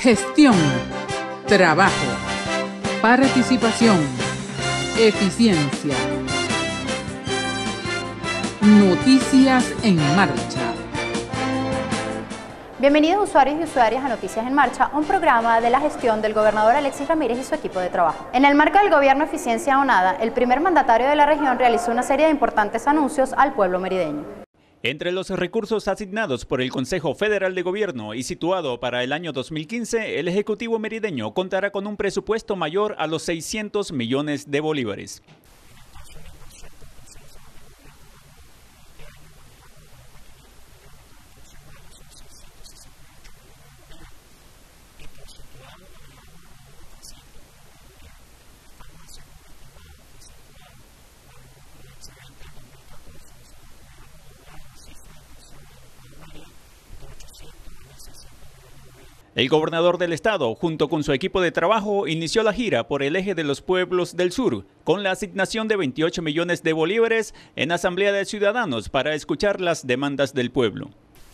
Gestión, trabajo, participación, eficiencia. Noticias en Marcha. Bienvenidos usuarios y usuarias a Noticias en Marcha, un programa de la gestión del gobernador Alexis Ramírez y su equipo de trabajo. En el marco del gobierno Eficiencia Onada, el primer mandatario de la región realizó una serie de importantes anuncios al pueblo merideño. Entre los recursos asignados por el Consejo Federal de Gobierno y situado para el año 2015, el Ejecutivo merideño contará con un presupuesto mayor a los 600 millones de bolívares. El gobernador del estado, junto con su equipo de trabajo, inició la gira por el eje de los pueblos del sur, con la asignación de 28 millones de bolívares en Asamblea de Ciudadanos para escuchar las demandas del pueblo.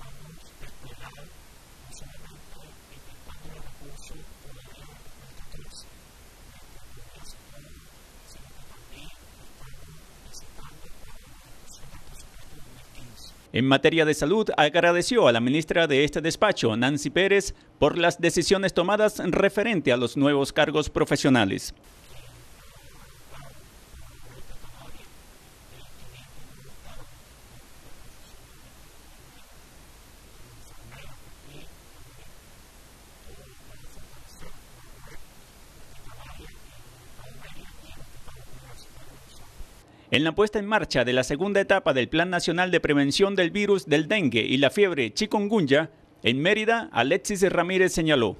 En materia de salud, agradeció a la ministra de este despacho, Nancy Pérez, por las decisiones tomadas referente a los nuevos cargos profesionales. En la puesta en marcha de la segunda etapa del Plan Nacional de Prevención del Virus del Dengue y la Fiebre Chikungunya, en Mérida, Alexis Ramírez señaló: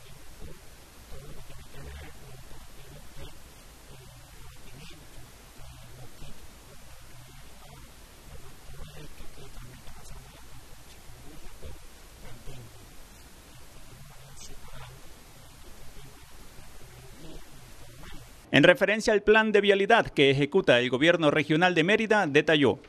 en referencia al plan de vialidad que ejecuta el gobierno regional de Mérida, detalló: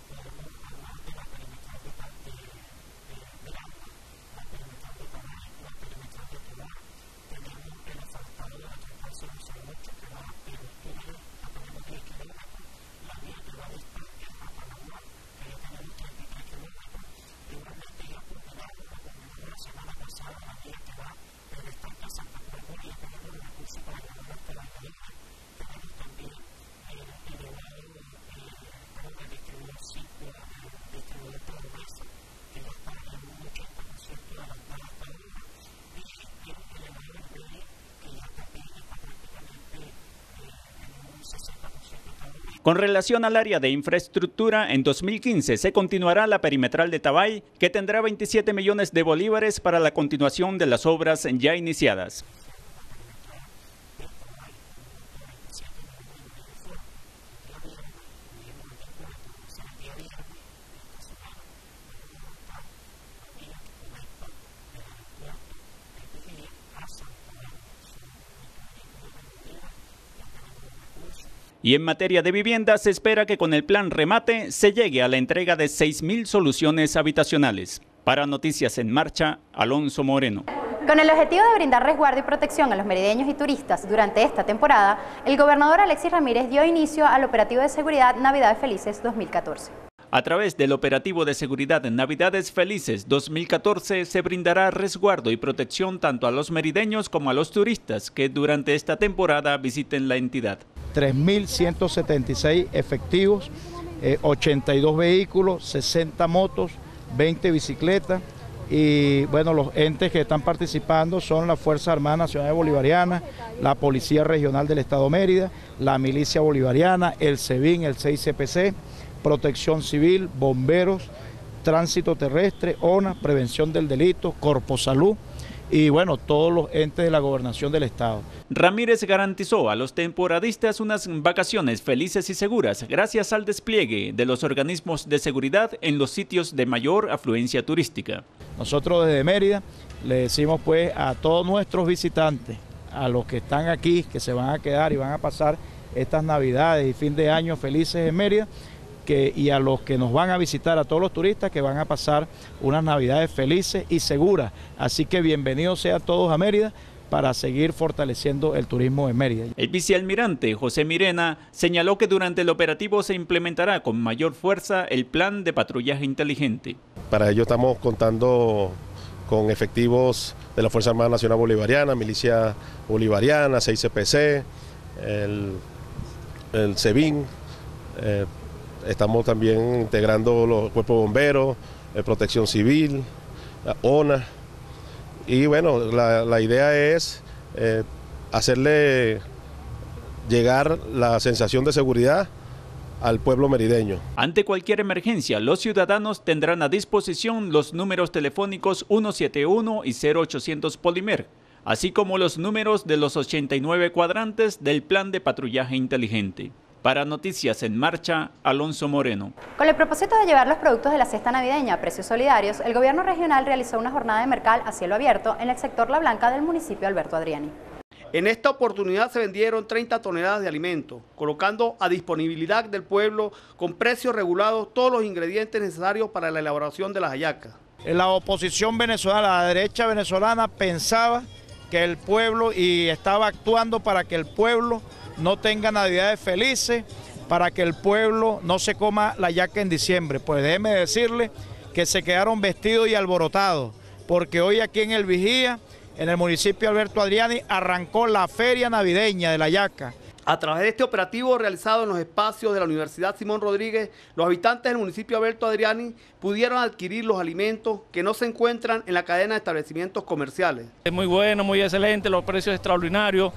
con relación al área de infraestructura, en 2015 se continuará la perimetral de Tabay, que tendrá 27 millones de bolívares para la continuación de las obras ya iniciadas. Y en materia de vivienda, se espera que con el plan Remate se llegue a la entrega de 6.000 soluciones habitacionales. Para Noticias en Marcha, Alonso Moreno. Con el objetivo de brindar resguardo y protección a los merideños y turistas durante esta temporada, el gobernador Alexis Ramírez dio inicio al operativo de seguridad Navidades Felices 2014. A través del operativo de seguridad Navidades Felices 2014 se brindará resguardo y protección tanto a los merideños como a los turistas que durante esta temporada visiten la entidad. 3.176 efectivos, 82 vehículos, 60 motos, 20 bicicletas y bueno, los entes que están participando son la Fuerza Armada Nacional Bolivariana, la Policía Regional del Estado Mérida, la Milicia Bolivariana, el SEBIN, el CICPC, Protección Civil, Bomberos, Tránsito Terrestre, ONA, Prevención del Delito, Corposalud y bueno, todos los entes de la gobernación del estado. Ramírez garantizó a los temporadistas unas vacaciones felices y seguras gracias al despliegue de los organismos de seguridad en los sitios de mayor afluencia turística. Nosotros desde Mérida le decimos pues a todos nuestros visitantes, a los que están aquí, que se van a quedar y van a pasar estas Navidades y fin de año felices en Mérida, y a los que nos van a visitar, a todos los turistas, que van a pasar unas navidades felices y seguras. Así que bienvenidos sean todos a Mérida para seguir fortaleciendo el turismo en Mérida. El vicealmirante José Mirena señaló que durante el operativo se implementará con mayor fuerza el plan de patrullaje inteligente. Para ello estamos contando con efectivos de la Fuerza Armada Nacional Bolivariana, Milicia Bolivariana, 6CPC, el SEBIN. Estamos también integrando los cuerpos de bomberos, Protección Civil, la ONA. Y bueno, la idea es hacerle llegar la sensación de seguridad al pueblo merideño. Ante cualquier emergencia, los ciudadanos tendrán a disposición los números telefónicos 171 y 0800 Polimer, así como los números de los 89 cuadrantes del plan de patrullaje inteligente. Para Noticias en Marcha, Alonso Moreno. Con el propósito de llevar los productos de la cesta navideña a precios solidarios, el gobierno regional realizó una jornada de mercal a cielo abierto en el sector La Blanca del municipio Alberto Adriani. En esta oportunidad se vendieron 30 toneladas de alimentos, colocando a disponibilidad del pueblo con precios regulados todos los ingredientes necesarios para la elaboración de las hallacas. La oposición venezolana, la derecha venezolana, pensaba que el pueblo, y estaba actuando para que el pueblo no tenga navidades felices, para que el pueblo no se coma la hallaca en diciembre. Pues déjeme decirle que se quedaron vestidos y alborotados, porque hoy aquí en El Vigía, en el municipio Alberto Adriani, arrancó la feria navideña de la hallaca. A través de este operativo realizado en los espacios de la Universidad Simón Rodríguez, los habitantes del municipio Alberto Adriani pudieron adquirir los alimentos que no se encuentran en la cadena de establecimientos comerciales. Es muy bueno, muy excelente, los precios extraordinarios.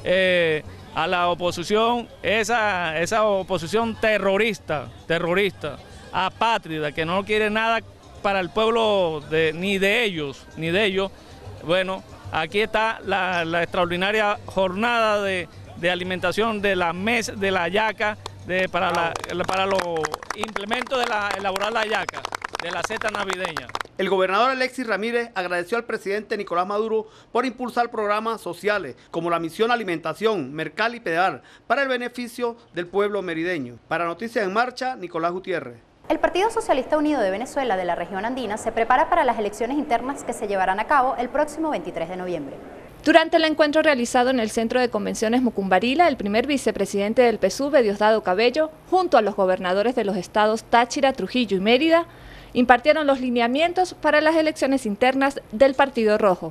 A la oposición, esa oposición terrorista, apátrida, que no quiere nada para el pueblo ni de ellos. Bueno, aquí está la extraordinaria jornada de alimentación de la mesa, de la hallaca, para los implementos de elaborar la hallaca, de la cesta navideña. El gobernador Alexis Ramírez agradeció al presidente Nicolás Maduro por impulsar programas sociales como la misión Alimentación, Mercal y Pedal para el beneficio del pueblo merideño. Para Noticias en Marcha, Nicolás Gutiérrez. El Partido Socialista Unido de Venezuela de la región andina se prepara para las elecciones internas que se llevarán a cabo el próximo 23 de noviembre. Durante el encuentro realizado en el Centro de Convenciones Mucumbarila, el primer vicepresidente del PSUV, Diosdado Cabello, junto a los gobernadores de los estados Táchira, Trujillo y Mérida, impartieron los lineamientos para las elecciones internas del Partido Rojo.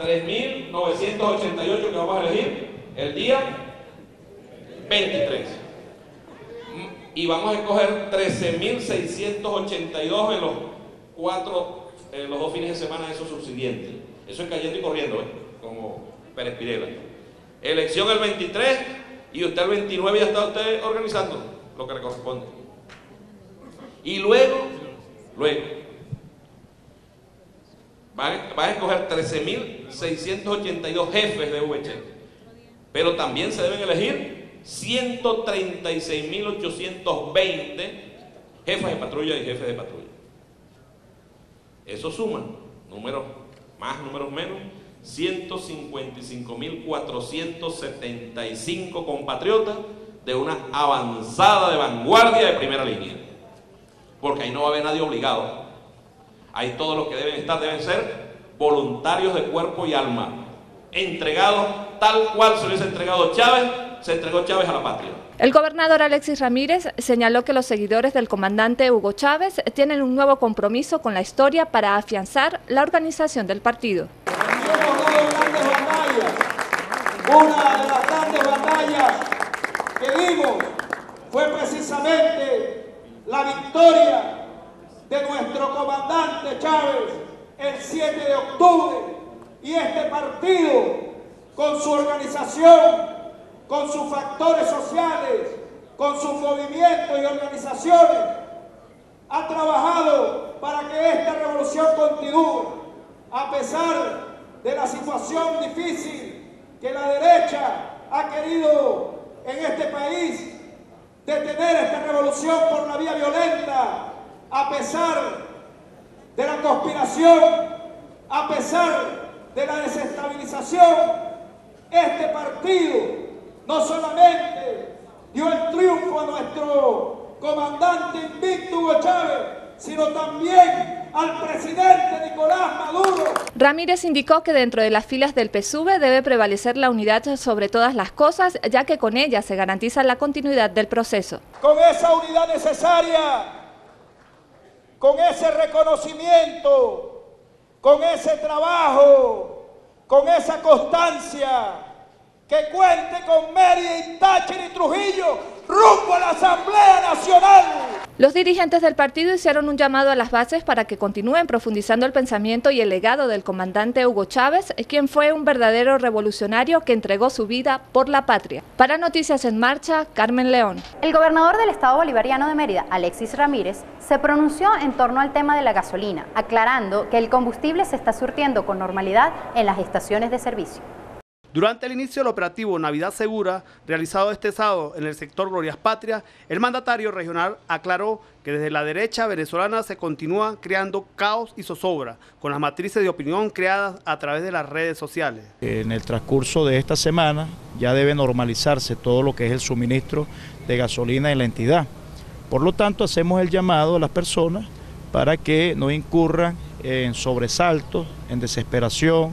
3.988 que vamos a elegir el día 23. Y vamos a escoger 13.682 en los 2 fines de semana de esos subsiguientes. Eso es cayendo y corriendo, como Pérez Pirela. Elección el 23 y usted el 29 ya está usted organizando lo que le corresponde. Y luego van a escoger 13.682 jefes de VC, pero también se deben elegir 136.820 jefes de patrulla y jefes de patrulla. Eso suma números más, números menos, 155.475 compatriotas de una avanzada de vanguardia de primera línea. Porque ahí no va a haber nadie obligado. Ahí todos los que deben ser voluntarios de cuerpo y alma, entregados tal cual se hubiese entregado Chávez, se entregó Chávez a la patria. El gobernador Alexis Ramírez señaló que los seguidores del comandante Hugo Chávez tienen un nuevo compromiso con la historia para afianzar la organización del partido. Una de las grandes batallas que dimos fue precisamente la victoria de nuestro comandante Chávez el 7 de octubre, y este partido, con su organización, con sus factores sociales, con sus movimientos y organizaciones, ha trabajado para que esta revolución continúe, a pesar de la situación difícil que la derecha ha querido en este país detener esta revolución por la vía violenta, a pesar de la conspiración, a pesar de la desestabilización. Este partido no solamente dio el triunfo a nuestro comandante invicto Hugo Chávez, sino también al presidente Nicolás Maduro. Ramírez indicó que dentro de las filas del PSUV debe prevalecer la unidad sobre todas las cosas, ya que con ella se garantiza la continuidad del proceso. Con esa unidad necesaria, con ese reconocimiento, con ese trabajo, con esa constancia, que cuente con Mérida, Táchira y Trujillo rumbo a la Asamblea Nacional. Los dirigentes del partido hicieron un llamado a las bases para que continúen profundizando el pensamiento y el legado del comandante Hugo Chávez, quien fue un verdadero revolucionario que entregó su vida por la patria. Para Noticias en Marcha, Carmen León. El gobernador del Estado Bolivariano de Mérida, Alexis Ramírez, se pronunció en torno al tema de la gasolina, aclarando que el combustible se está surtiendo con normalidad en las estaciones de servicio. Durante el inicio del operativo Navidad Segura, realizado este sábado en el sector Glorias Patria, el mandatario regional aclaró que desde la derecha venezolana se continúa creando caos y zozobra con las matrices de opinión creadas a través de las redes sociales. En el transcurso de esta semana ya debe normalizarse todo lo que es el suministro de gasolina en la entidad. Por lo tanto, hacemos el llamado a las personas para que no incurran en sobresaltos, en desesperación,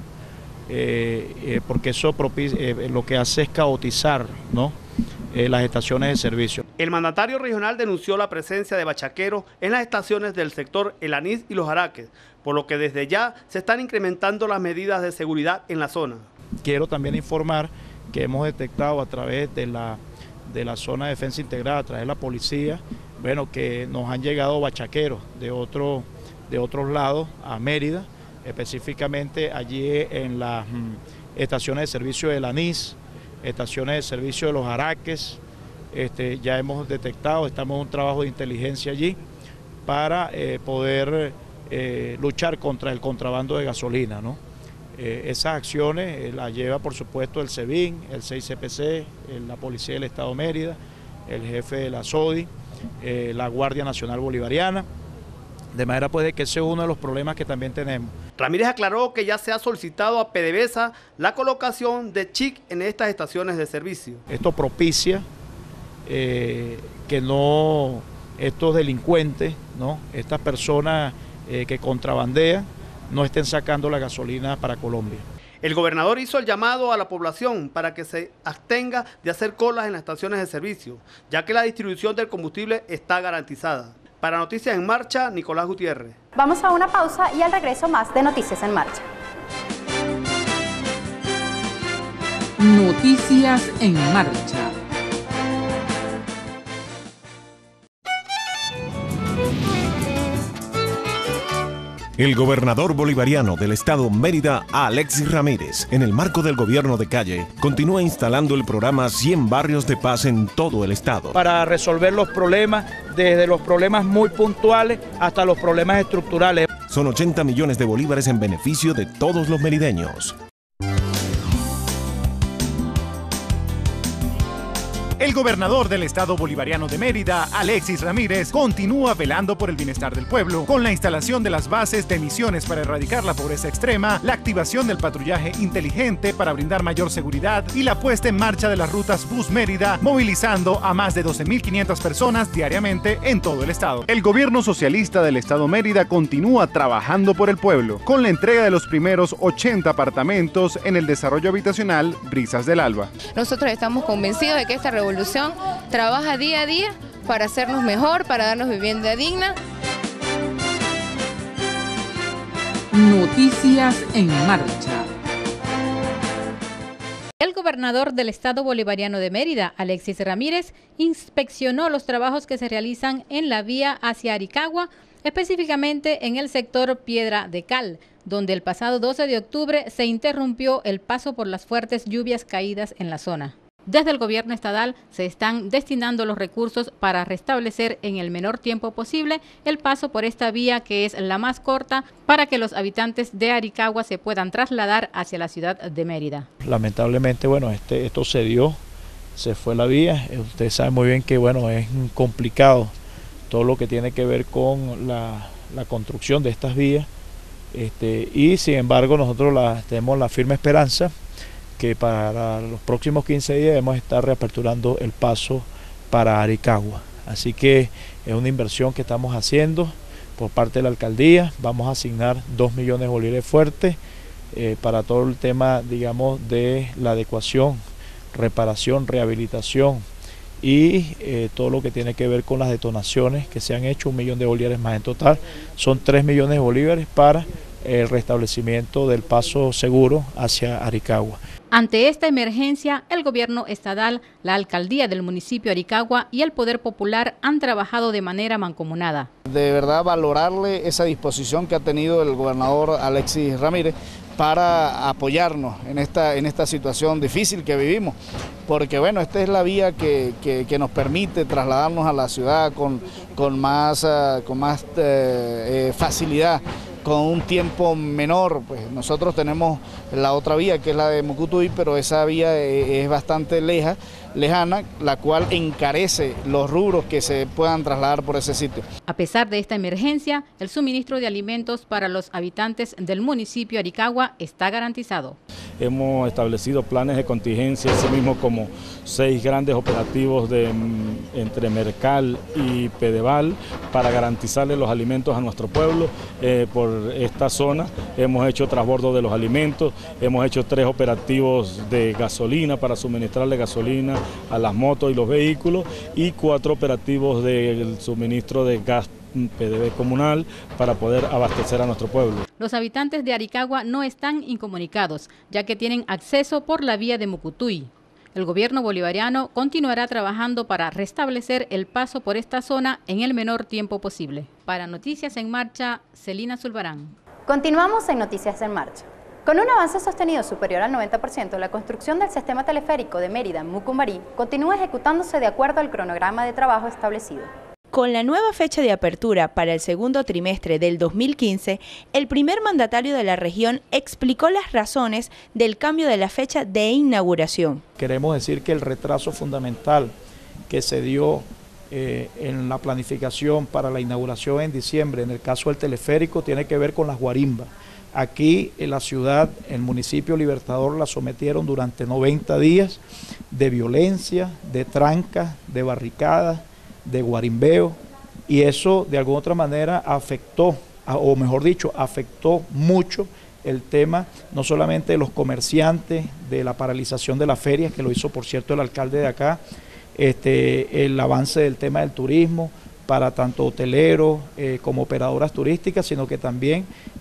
porque eso lo que hace es caotizar, ¿no?, las estaciones de servicio. El mandatario regional denunció la presencia de bachaqueros en las estaciones del sector El Anís y Los Araques, por lo que desde ya se están incrementando las medidas de seguridad en la zona. Quiero también informar que hemos detectado a través de la zona de defensa integrada, a través de la policía, bueno, que nos han llegado bachaqueros de otros lados a Mérida, específicamente allí en las estaciones de servicio del Anís, estaciones de servicio de Los Araques. Ya hemos detectado, estamos en un trabajo de inteligencia allí para poder luchar contra el contrabando de gasolina, ¿no? Esas acciones las lleva por supuesto el SEBIN, el 6CPC, la Policía del Estado de Mérida, el jefe de la SODI, la Guardia Nacional Bolivariana. De manera pues de que ese es uno de los problemas que también tenemos. Ramírez aclaró que ya se ha solicitado a PDVSA la colocación de chip en estas estaciones de servicio. Esto propicia que no estos delincuentes, ¿no?, estas personas que contrabandean, no estén sacando la gasolina para Colombia. El gobernador hizo el llamado a la población para que se abstenga de hacer colas en las estaciones de servicio, ya que la distribución del combustible está garantizada. Para Noticias en Marcha, Nicolás Gutiérrez. Vamos a una pausa y al regreso más de Noticias en Marcha. Noticias en Marcha. El gobernador bolivariano del estado Mérida, Alexis Ramírez, en el marco del gobierno de calle, continúa instalando el programa 100 barrios de paz en todo el estado. Para resolver los problemas, desde los problemas muy puntuales hasta los problemas estructurales. Son 80 millones de bolívares en beneficio de todos los merideños. El gobernador del estado bolivariano de Mérida, Alexis Ramírez, continúa velando por el bienestar del pueblo con la instalación de las bases de misiones para erradicar la pobreza extrema, la activación del patrullaje inteligente para brindar mayor seguridad y la puesta en marcha de las rutas Bus Mérida, movilizando a más de 12.500 personas diariamente en todo el estado. El gobierno socialista del estado Mérida continúa trabajando por el pueblo con la entrega de los primeros 80 apartamentos en el desarrollo habitacional Brisas del Alba. Nosotros estamos convencidos de que esta revolución trabaja día a día para hacernos mejor, para darnos vivienda digna. Noticias en Marcha. El gobernador del estado bolivariano de Mérida, Alexis Ramírez, inspeccionó los trabajos que se realizan en la vía hacia Aricagua, específicamente en el sector Piedra de Cal, donde el pasado 12 de octubre se interrumpió el paso por las fuertes lluvias caídas en la zona. Desde el gobierno estatal se están destinando los recursos para restablecer en el menor tiempo posible el paso por esta vía, que es la más corta, para que los habitantes de Aricagua se puedan trasladar hacia la ciudad de Mérida. Lamentablemente, bueno, esto se dio, se fue la vía. Ustedes saben muy bien que, bueno, es complicado todo lo que tiene que ver con la construcción de estas vías, y sin embargo nosotros tenemos la firme esperanza que para los próximos 15 días debemos estar reaperturando el paso para Aricagua. Así que es una inversión que estamos haciendo por parte de la alcaldía. Vamos a asignar 2 millones de bolívares fuertes para todo el tema, digamos, de la adecuación, reparación, rehabilitación y todo lo que tiene que ver con las detonaciones que se han hecho, 1 millón de bolívares más en total. Son 3 millones de bolívares para el restablecimiento del paso seguro hacia Aricagua. Ante esta emergencia, el gobierno estatal, la alcaldía del municipio de Aricagua y el Poder Popular han trabajado de manera mancomunada. De verdad valorarle esa disposición que ha tenido el gobernador Alexis Ramírez para apoyarnos en esta situación difícil que vivimos, porque bueno, esta es la vía que nos permite trasladarnos a la ciudad con más facilidad, con un tiempo menor. Pues nosotros tenemos la otra vía que es la de Mucutuy, pero esa vía es bastante lejana, la cual encarece los rubros que se puedan trasladar por ese sitio. A pesar de esta emergencia, el suministro de alimentos para los habitantes del municipio de Aricagua está garantizado. Hemos establecido planes de contingencia, así mismo como 6 grandes operativos entre Mercal y Pedeval para garantizarle los alimentos a nuestro pueblo. Por esta zona hemos hecho transbordo de los alimentos, hemos hecho 3 operativos de gasolina para suministrarle gasolina a las motos y los vehículos y 4 operativos del suministro de gas PDV comunal para poder abastecer a nuestro pueblo. Los habitantes de Aricagua no están incomunicados, ya que tienen acceso por la vía de Mucutuy. El gobierno bolivariano continuará trabajando para restablecer el paso por esta zona en el menor tiempo posible. Para Noticias en Marcha, Celina Zulbarán. Continuamos en Noticias en Marcha. Con un avance sostenido superior al 90%, la construcción del sistema teleférico de Mérida-Mucumbarí continúa ejecutándose de acuerdo al cronograma de trabajo establecido. Con la nueva fecha de apertura para el segundo trimestre del 2015, el primer mandatario de la región explicó las razones del cambio de la fecha de inauguración. Queremos decir que el retraso fundamental que se dio en la planificación para la inauguración en diciembre, en el caso del teleférico, tiene que ver con las guarimbas. Aquí en la ciudad, el municipio Libertador la sometieron durante 90 días de violencia, de trancas, de barricadas, de guarimbeo, y eso de alguna otra manera afectó, o mejor dicho, afectó mucho el tema, no solamente de los comerciantes, de la paralización de las ferias, que lo hizo por cierto el alcalde de acá, el avance del tema del turismo, para tanto hoteleros como operadoras turísticas, sino que también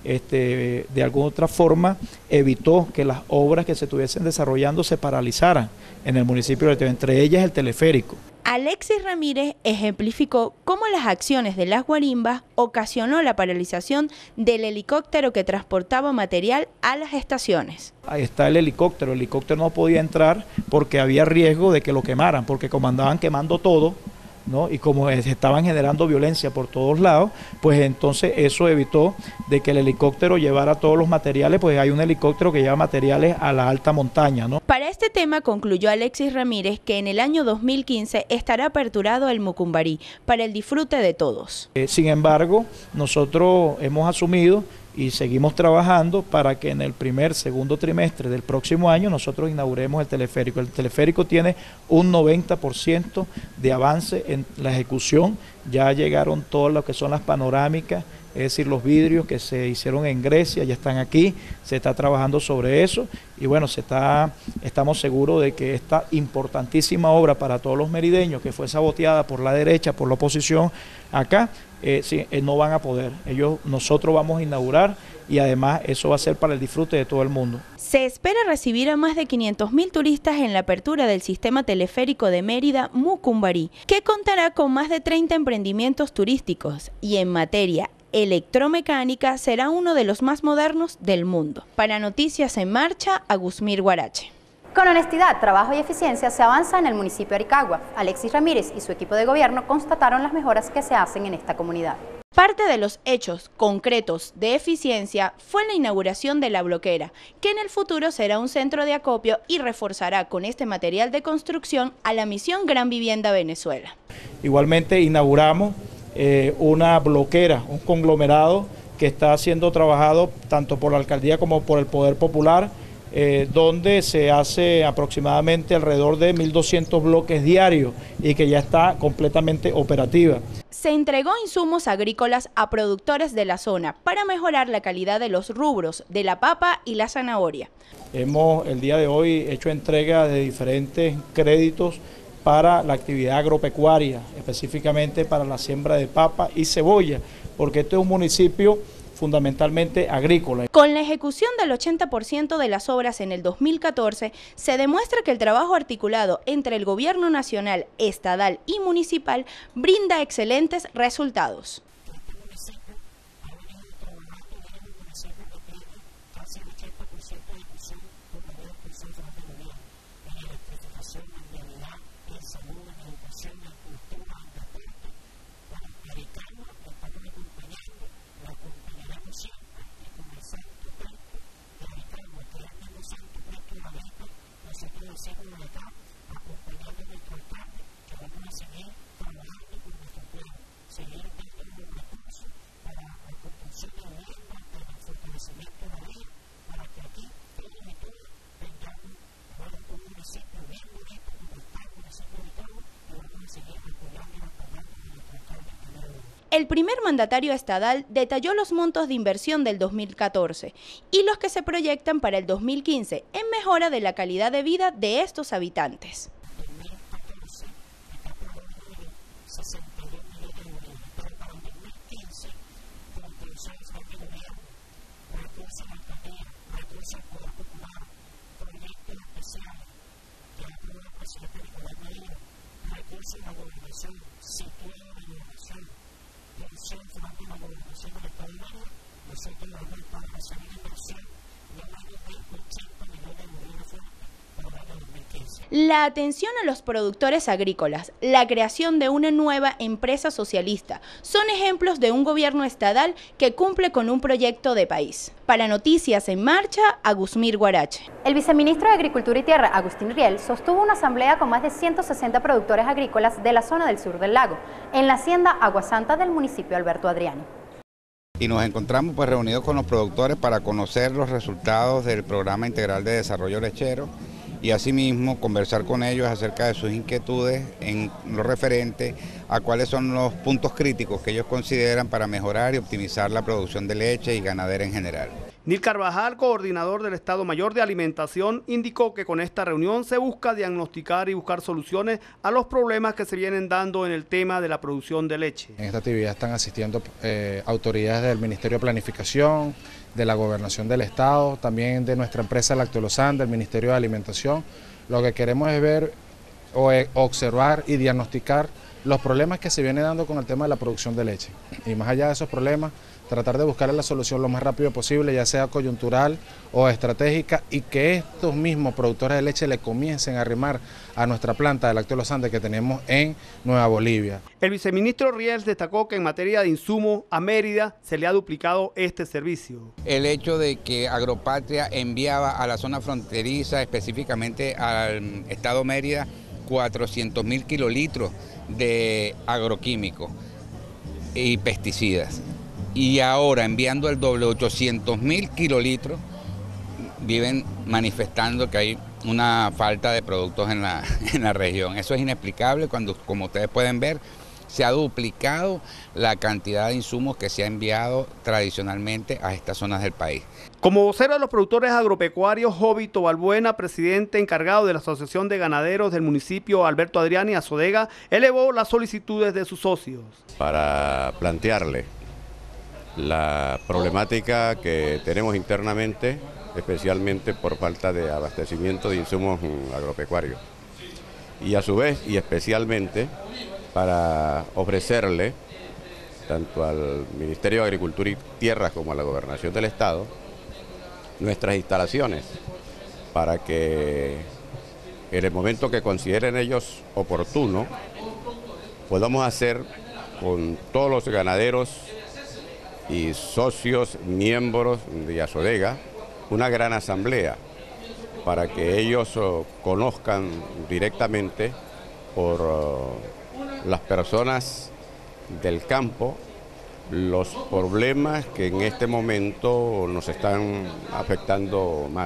de alguna otra forma evitó que las obras que se estuviesen desarrollando se paralizaran en el municipio de Teo, entre ellas el teleférico. Alexis Ramírez ejemplificó cómo las acciones de las guarimbas ocasionó la paralización del helicóptero que transportaba material a las estaciones. Ahí está el helicóptero no podía entrar porque había riesgo de que lo quemaran, porque como andaban quemando todo, ¿no? Y como estaban generando violencia por todos lados, pues entonces eso evitó de que el helicóptero llevara todos los materiales, pues hay un helicóptero que lleva materiales a la alta montaña, ¿no? Para este tema concluyó Alexis Ramírez que en el año 2015 estará aperturado el Mucumbarí para el disfrute de todos. Sin embargo, nosotros hemos asumido y seguimos trabajando para que en el segundo trimestre del próximo año nosotros inauguremos el teleférico. El teleférico tiene un 90% de avance en la ejecución, ya llegaron todas lo que son las panorámicas, es decir, los vidrios que se hicieron en Grecia ya están aquí, se está trabajando sobre eso y bueno, estamos seguros de que esta importantísima obra para todos los merideños que fue saboteada por la derecha, por la oposición acá, no van a poder. Nosotros vamos a inaugurar y además eso va a ser para el disfrute de todo el mundo. Se espera recibir a más de 500.000 turistas en la apertura del sistema teleférico de Mérida-Mucumbarí, que contará con más de 30 emprendimientos turísticos y en materia electromecánica será uno de los más modernos del mundo. Para Noticias en Marcha, Agusmir Guarache. Con honestidad, trabajo y eficiencia se avanza en el municipio de Aricagua. Alexis Ramírez y su equipo de gobierno constataron las mejoras que se hacen en esta comunidad. Parte de los hechos concretos de eficiencia fue la inauguración de La Bloquera, que en el futuro será un centro de acopio y reforzará con este material de construcción a la misión Gran Vivienda Venezuela. Igualmente inauguramos una bloquera, un conglomerado que está siendo trabajado tanto por la alcaldía como por el Poder Popular, donde se hace aproximadamente alrededor de 1.200 bloques diarios y que ya está completamente operativa. Se entregó insumos agrícolas a productores de la zona para mejorar la calidad de los rubros de la papa y la zanahoria. Hemos el día de hoy hecho entrega de diferentes créditos para la actividad agropecuaria, específicamente para la siembra de papa y cebolla, porque este es un municipio fundamentalmente agrícola. Con la ejecución del 80% de las obras en el 2014, se demuestra que el trabajo articulado entre el gobierno nacional, estatal y municipal brinda excelentes resultados. El primer mandatario estatal detalló los montos de inversión del 2014 y los que se proyectan para el 2015 en mejora de la calidad de vida de estos habitantes. La atención a los productores agrícolas, la creación de una nueva empresa socialista, son ejemplos de un gobierno estatal que cumple con un proyecto de país. Para Noticias en Marcha, Agusmir Guarache. El viceministro de Agricultura y Tierra, Agustín Riel, sostuvo una asamblea con más de 160 productores agrícolas de la zona del sur del lago, en la hacienda Aguasanta del municipio Alberto Adriani. Y nos encontramos pues reunidos con los productores para conocer los resultados del Programa Integral de Desarrollo Lechero y asimismo conversar con ellos acerca de sus inquietudes en lo referente a cuáles son los puntos críticos que ellos consideran para mejorar y optimizar la producción de leche y ganadera en general. Nil Carvajal, coordinador del Estado Mayor de Alimentación, indicó que con esta reunión se busca diagnosticar y buscar soluciones a los problemas que se vienen dando en el tema de la producción de leche. En esta actividad están asistiendo autoridades del Ministerio de Planificación, de la Gobernación del Estado, también de nuestra empresa Lactolosán, del Ministerio de Alimentación. Lo que queremos es ver o observar y diagnosticar los problemas que se vienen dando con el tema de la producción de leche. Y más allá de esos problemas, tratar de buscar la solución lo más rápido posible, ya sea coyuntural o estratégica, y que estos mismos productores de leche le comiencen a arrimar a nuestra planta de Lactolosán que tenemos en Nueva Bolivia. El viceministro Riel destacó que en materia de insumos a Mérida se le ha duplicado este servicio. El hecho de que Agropatria enviaba a la zona fronteriza, específicamente al estado Mérida, 400.000 kilolitros de agroquímicos y pesticidas. Y ahora enviando el doble, 800.000 kilolitros, viven manifestando que hay una falta de productos en la región. Eso es inexplicable cuando, como ustedes pueden ver, se ha duplicado la cantidad de insumos que se ha enviado tradicionalmente a estas zonas del país. Como vocero de los productores agropecuarios, Jovito Balbuena, presidente encargado de la Asociación de Ganaderos del municipio Alberto Adriani, Azodega, elevó las solicitudes de sus socios. Para plantearle la problemática que tenemos internamente, especialmente por falta de abastecimiento de insumos agropecuarios. Y a su vez, y especialmente, para ofrecerle, tanto al Ministerio de Agricultura y Tierras como a la Gobernación del Estado, nuestras instalaciones, para que en el momento que consideren ellos oportuno, podamos hacer con todos los ganaderos y socios, miembros de Azodega, una gran asamblea para que ellos conozcan directamente por las personas del campo los problemas que en este momento nos están afectando más.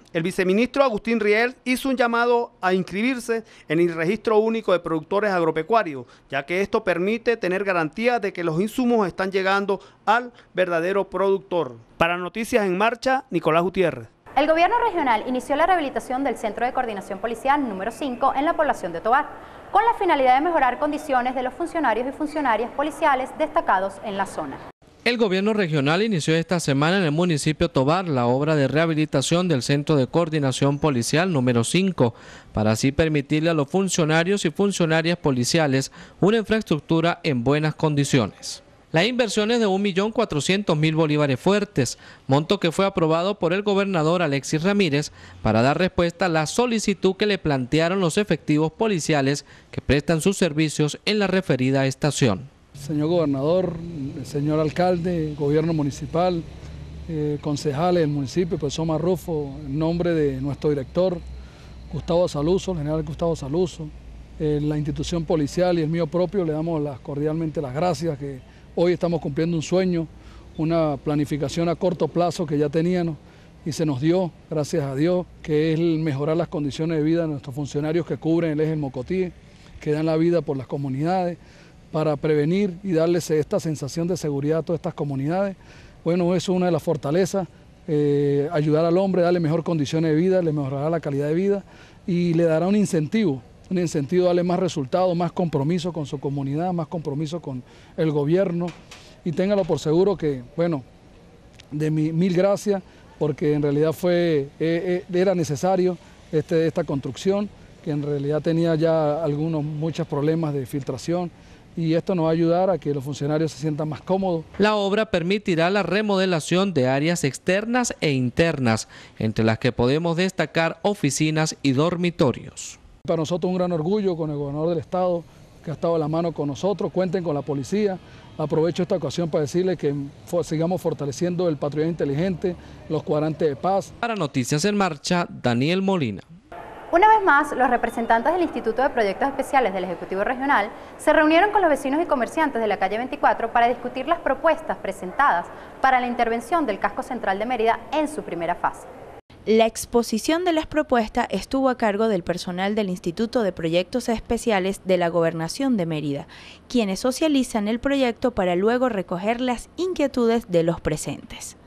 El viceministro Agustín Riel hizo un llamado a inscribirse en el Registro Único de Productores Agropecuarios, ya que esto permite tener garantía de que los insumos están llegando al verdadero productor. Para Noticias en Marcha, Nicolás Gutiérrez. El gobierno regional inició la rehabilitación del Centro de Coordinación Policial número 5 en la población de Tovar, con la finalidad de mejorar condiciones de los funcionarios y funcionarias policiales destacados en la zona. El gobierno regional inició esta semana en el municipio Tovar la obra de rehabilitación del Centro de Coordinación Policial número 5, para así permitirle a los funcionarios y funcionarias policiales una infraestructura en buenas condiciones. La inversión es de 1.400.000 bolívares fuertes, monto que fue aprobado por el gobernador Alexis Ramírez para dar respuesta a la solicitud que le plantearon los efectivos policiales que prestan sus servicios en la referida estación. Señor gobernador, señor alcalde, gobierno municipal, concejales del municipio, profesor Marrufo, en nombre de nuestro director, Gustavo Saluso, el general Gustavo Saluso, la institución policial y el mío propio, le damos cordialmente las gracias, que hoy estamos cumpliendo un sueño, una planificación a corto plazo que ya teníamos y se nos dio, gracias a Dios, que es el mejorar las condiciones de vida de nuestros funcionarios que cubren el eje del Mocotí, que dan la vida por las comunidades, para prevenir y darles esta sensación de seguridad a todas estas comunidades. Bueno, eso es una de las fortalezas, ayudar al hombre, darle mejor condiciones de vida, le mejorará la calidad de vida y le dará un incentivo, darle más resultados, más compromiso con su comunidad, más compromiso con el gobierno, y téngalo por seguro que, bueno, de mil gracias, porque en realidad era necesario esta construcción, que en realidad tenía ya muchos problemas de filtración, y esto nos va a ayudar a que los funcionarios se sientan más cómodos. La obra permitirá la remodelación de áreas externas e internas, entre las que podemos destacar oficinas y dormitorios. Para nosotros un gran orgullo con el gobernador del estado, que ha estado a la mano con nosotros. Cuenten con la policía. Aprovecho esta ocasión para decirles que sigamos fortaleciendo el patrullaje inteligente, los cuadrantes de paz. Para Noticias en Marcha, Daniel Molina. Una vez más, los representantes del Instituto de Proyectos Especiales del Ejecutivo Regional se reunieron con los vecinos y comerciantes de la calle 24 para discutir las propuestas presentadas para la intervención del casco central de Mérida en su primera fase. La exposición de las propuestas estuvo a cargo del personal del Instituto de Proyectos Especiales de la Gobernación de Mérida, quienes socializan el proyecto para luego recoger las inquietudes de los presentes.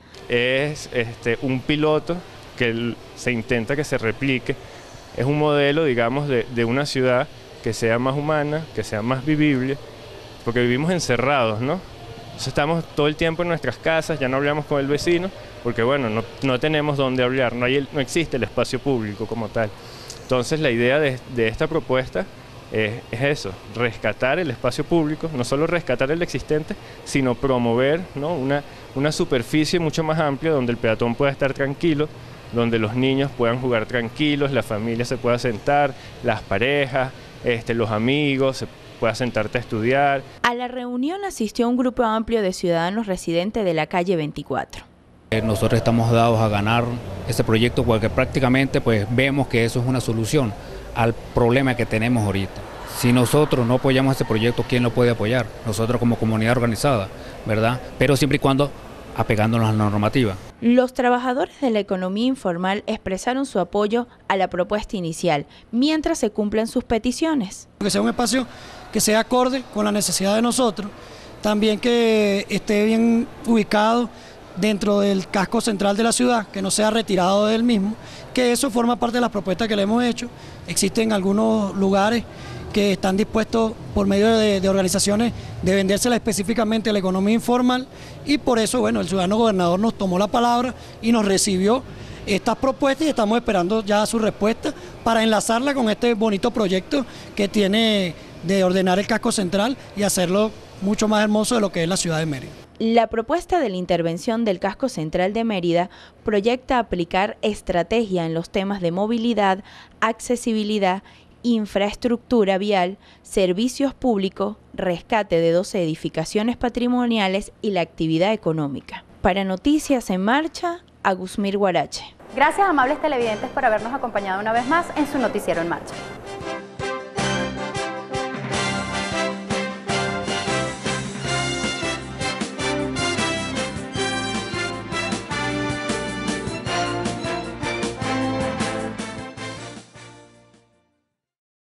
Es un piloto que se intenta que se replique. Es un modelo, digamos, de una ciudad que sea más humana, que sea más vivible, porque vivimos encerrados, ¿no? Entonces estamos todo el tiempo en nuestras casas, ya no hablamos con el vecino, porque bueno, no tenemos dónde hablar, no existe el espacio público como tal. Entonces la idea de esta propuesta es eso, rescatar el espacio público, no solo rescatar el existente, sino promover, ¿no?, una superficie mucho más amplia donde el peatón pueda estar tranquilo, donde los niños puedan jugar tranquilos, la familia se pueda sentar, las parejas, los amigos, se pueda sentarte a estudiar. A la reunión asistió un grupo amplio de ciudadanos residentes de la calle 24. Nosotros estamos dados a ganar este proyecto porque prácticamente pues vemos que eso es una solución al problema que tenemos ahorita. Si nosotros no apoyamos este proyecto, ¿quién lo puede apoyar? Nosotros como comunidad organizada, ¿verdad? Pero siempre y cuando apegándonos a la normativa. Los trabajadores de la economía informal expresaron su apoyo a la propuesta inicial, mientras se cumplen sus peticiones. Que sea un espacio que sea acorde con la necesidad de nosotros, también que esté bien ubicado dentro del casco central de la ciudad, que no sea retirado del mismo, que eso forma parte de las propuestas que le hemos hecho. Existen algunos lugares que están dispuestos por medio de organizaciones de vendérsela específicamente a la economía informal, y por eso, bueno, el ciudadano gobernador nos tomó la palabra y nos recibió estas propuestas y estamos esperando ya su respuesta para enlazarla con este bonito proyecto que tiene de ordenar el casco central y hacerlo mucho más hermoso de lo que es la ciudad de Mérida. La propuesta de la intervención del casco central de Mérida proyecta aplicar estrategia en los temas de movilidad, accesibilidad, infraestructura vial, servicios públicos, rescate de 12 edificaciones patrimoniales y la actividad económica. Para Noticias en Marcha, Agusmir Guarache. Gracias, amables televidentes, por habernos acompañado una vez más en su Noticiero en Marcha.